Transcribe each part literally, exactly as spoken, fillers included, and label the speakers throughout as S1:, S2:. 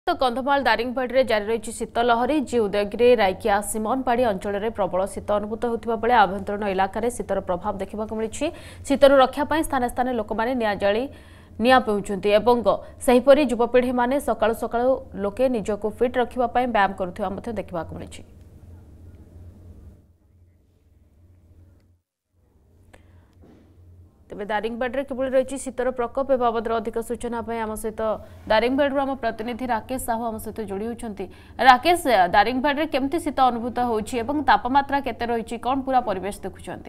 S1: तो कंधमाल दारिंगबाड़ी जारी रही शीतलहरी जी उदयगिरी रायकिया सिमनपाड़ी अंचल में प्रबल शीत अनुभूत होता बेले आभ्यंतरण इलाकार शीतर प्रभाव देखा मिली। शीतर रक्षापी स्थान स्थान लोक मैंने निआ जाली निआ पेउछंती एवं सेहीपरि युवपीढ़ी माने सकाळु सकाळु लोके निजको फिट रखिबा पई व्यायाम करुथिबा मध्ये देखिबा मिली। तेज दारिंगबाड़ी किभली रही शीतर प्रकोप ए बाबद अधिक सूचना आम सहित दारिंगबाड़ी आम प्रतिनिधि राकेश साहू आम सहित जोड़ी होती। राकेश, दारिंगबाड़ी केमती शीत अनुभूत होछि तापमात्रा केते रही कौन पूरा परिवेश देखुं?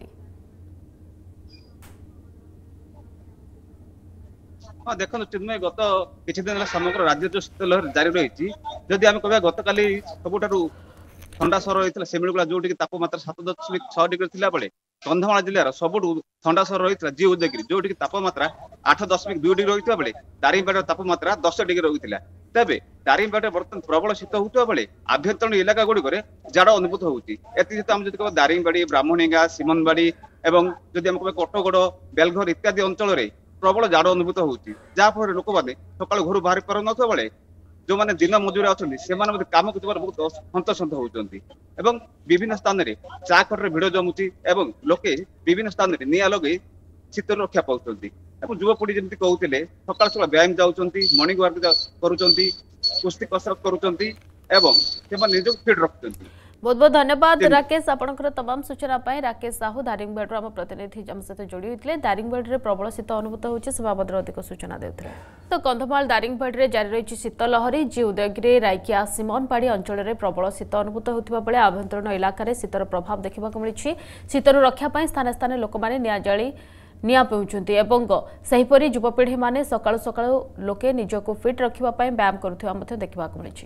S2: हाँ देखो चिन्मय गत किसी दिन समग्र राज्य जो शीतलहर जारी रही जदि आम कह गत काली सबुठ ठंडा सहर रही है सेमिलुगुड़ा जो तापमात्रा सात दशमिक छह डिग्री थिला बेले कंधमाल जिलार सबुठ ठंडा सहर रही है जी उदयगिरी जो तापमात्रा आठ दशमिक दुई डिग्री रही बेले दारिंगबाड़ी तापमात्रा दस डिग्री रही है। तेज दारिंगबाड़ी बर्तमान प्रबल शीत होता बेले आभ्यंतरण इलाका गुड़िक जाड़ अनुभूत होती आम जब कह दारिंगबाड़ी ब्राह्मणीगा सिमनबाड़ी और जब आम कह कटगड़ बेलघर इत्यादि अंचल में प्रबल जाड़ अनुभूत होती जहाँफल लोक मैंने सका घर बाहर पार न बेले जो मैंने दिन मजूरी अच्छा कम कर बहुत हंतसंत होती विभिन्न स्थान में चा खटर भिड़ जमुची और लोके विभिन्न स्थान में निआ लगे शीत रक्षा पाँच युवपीढ़ी जमी कहते सका सका व्यायाम जाऊँच मर्णिंग वाक करुँच कुस्ती कसरत करुँच निज फिट रखुंट।
S1: बहुत बहुत धन्यवाद राकेश आपंकर तमाम सूचना पाई। राकेश साहू दारिंगबाड़ी आम प्रतिनिधि आम सहित जोड़ी होते दारिंगबाड़ी प्रबल शीत अनुभूत होती से बाबद अधिक सूचना देते। तो कंधमाल दारिंगबाड़ी जारी रही शीतलहरी जी उदयगिरी रायकिया सिमनपाड़ी अंचल में प्रबल शीत अनुभूत होता बेले आभ्यंतरण इलाकार शीतर प्रभाव देखा मिली। शीतर रक्षापी स्थान स्थान लोक मैंने निआ जाली निआ पेउछंती एवं सेहीपरि युवपीढ़ी माने सकाळु सकाळु लोके निजको फिट रखिबा पई व्यायाम करुथिबा मध्ये देखिबा मिली।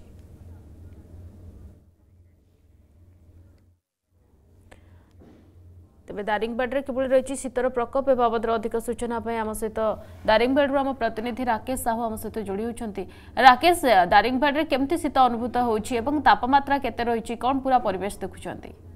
S1: तेज दारिंगबाड़ी किभली रही शीतर प्रकोप ए बाबद अधिक सूचना आम सहित दारिंगबाड़ी आम प्रतिनिधि राकेश साहू आम सहित जोड़ी होती। राकेश, दारिंगबाड़ी केमती शीत अनुभूत होछि तापमात्रा केते रही कौन पूरा परिवेश देखुं?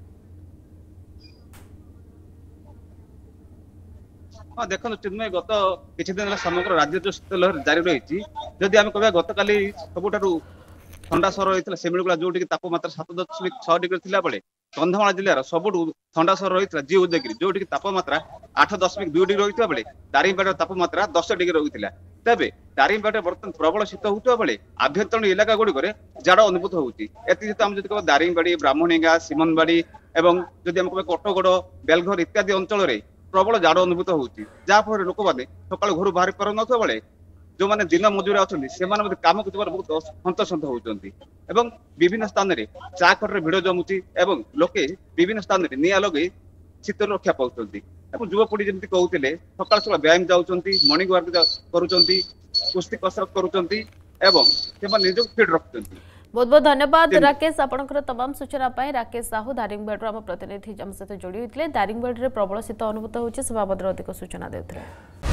S2: हाँ देखो चिन्मय गत किसी दिन समग्र राज्य जो शीतलहर जारी रही जदि आम कह गत काली सबुठ ठंडा सहर रही है सेमिलुगुड़ा जो तापमात्रा सात दशमिक छह डिग्री थिला बेले कंधमाल जिलार सबुठ ठंडा सहर रही है जी उदयगिरी जो तापमात्रा आठ दशमिक दुई डिग्री रही बेले दारिंगबाड़ी तापमात्रा दस डिग्री रही है। तेज दारिंगबाड़ी बर्तमान प्रबल शीत होता बेले आभ्यंतरण इलाका गुड़िक जाड़ अनुभूत होती आम जब कह दारिंगबाड़ी ब्राह्मणीगा सिमनबाड़ी और जब आम कह कटगड़ बेलघर इत्यादि अंचल में प्रबल जाड़ अनुभूत होती जहाँफल लोक मैंने सका घर बाहर पार न बेले जो मैंने दिन मजूरी अच्छा कम कर बहुत हंतसंत होती विभिन्न स्थान में चा खटर भिड़ जमुची और लोके विभिन्न स्थान में निआ लगे शीत रक्षा पाँच युवपीढ़ी जमी कहते सका सका व्यायाम जाऊँच मर्णिंग वाक करुँच कुस्ती कसरत करुँच निज फिट रखुंट।
S1: बहुत बहुत धन्यवाद राकेश आपंकर तमाम सूचना पाई। राकेश साहू दारिंगबाड़ी आम प्रतिनिधि आम सहित जोड़ी होते दारिंगबाड़ी प्रबल शीत अनुभूत होती से बाबद अधिक सूचना देते।